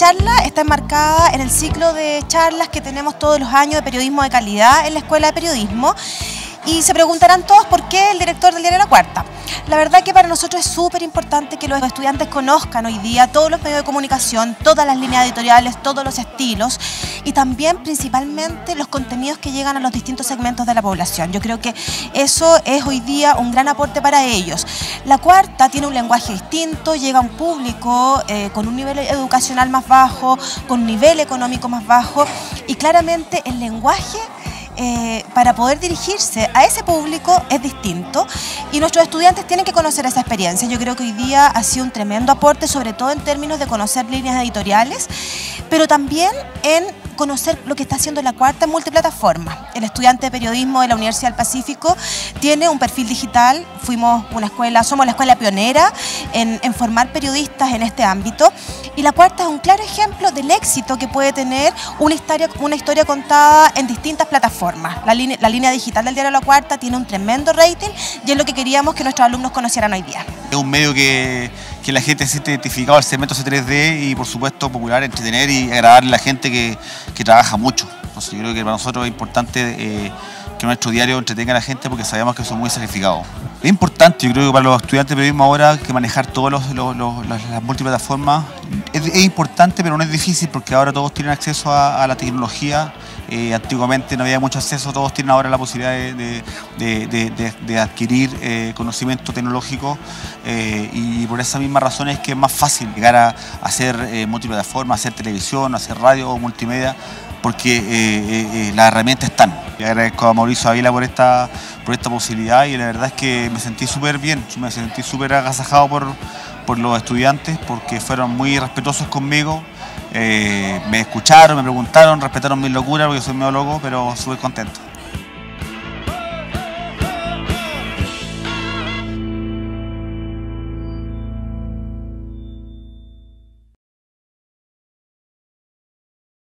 charla está enmarcada en el ciclo de charlas que tenemos todos los años de periodismo de calidad en la Escuela de Periodismo. Y se preguntarán todos por qué el director del diario La Cuarta. La verdad que para nosotros es súper importante que los estudiantes conozcan hoy día todos los medios de comunicación, todas las líneas editoriales, todos los estilos y también principalmente los contenidos que llegan a los distintos segmentos de la población. Yo creo que eso es hoy día un gran aporte para ellos. La Cuarta tiene un lenguaje distinto, llega a un público con un nivel educacional más bajo, con un nivel económico más bajo y claramente el lenguaje para poder dirigirse a ese público es distinto y nuestros estudiantes tienen que conocer esa experiencia. Yo creo que hoy día ha sido un tremendo aporte, sobre todo en términos de conocer líneas editoriales, pero también en conocer lo que está haciendo La Cuarta en multiplataforma. El estudiante de periodismo de la Universidad del Pacífico tiene un perfil digital, somos la escuela pionera en formar periodistas en este ámbito y La Cuarta es un claro ejemplo del éxito que puede tener una historia contada en distintas plataformas. La línea digital del diario La Cuarta tiene un tremendo rating y es lo que queríamos que nuestros alumnos conocieran hoy día. Es un medio que la gente se siente identificado al segmento C3D y por supuesto popular, entretener y agradarle a la gente que trabaja mucho. Entonces yo creo que para nosotros es importante que nuestro diario entretenga a la gente porque sabemos que son muy sacrificados. Es importante, yo creo que para los estudiantes de periodismo ahora que manejar todas las multiplataformas es importante, pero no es difícil porque ahora todos tienen acceso a la tecnología. Antiguamente no había mucho acceso, todos tienen ahora la posibilidad de adquirir conocimiento tecnológico y por esa misma razón es que es más fácil llegar a hacer multiplataforma, hacer televisión, hacer radio o multimedia, porque las herramientas están. Le agradezco a Mauricio Ávila por esta posibilidad y la verdad es que me sentí súper bien, me sentí súper agasajado por los estudiantes porque fueron muy respetuosos conmigo. Me escucharon, me preguntaron, respetaron mis locuras porque soy medio loco, pero súper contento.